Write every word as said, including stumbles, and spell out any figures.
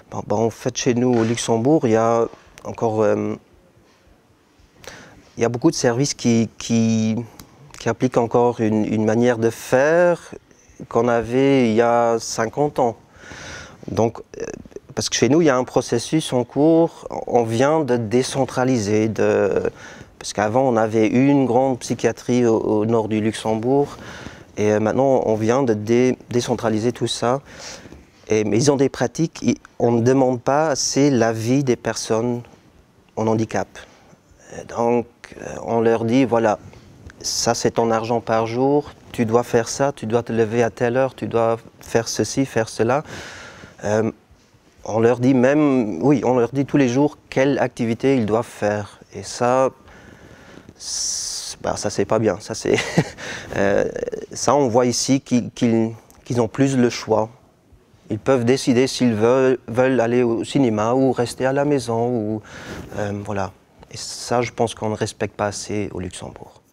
Bon, ben, en fait, chez nous, au Luxembourg, il y a encore euh, il y a beaucoup de services qui, qui, qui appliquent encore une, une manière de faire qu'on avait il y a cinquante ans. Donc, euh, parce que chez nous, il y a un processus en cours, on vient de décentraliser, de, parce qu'avant, on avait une grande psychiatrie au, au nord du Luxembourg, et maintenant, on vient de dé, décentraliser tout ça. Et, mais ils ont des pratiques, on ne demande pas assez l'avis des personnes en handicap. Donc, on leur dit, voilà, ça c'est ton argent par jour, tu dois faire ça, tu dois te lever à telle heure, tu dois faire ceci, faire cela. Euh, on leur dit même, oui, on leur dit tous les jours quelle activité ils doivent faire. Et ça, bah, ça c'est pas bien. Ça, euh, ça on voit ici qu'ils qu'ils, qu'ils ont plus le choix. Ils peuvent décider s'ils veulent, veulent aller au cinéma ou rester à la maison. Ou, euh, voilà. Et ça, je pense qu'on ne respecte pas assez au Luxembourg.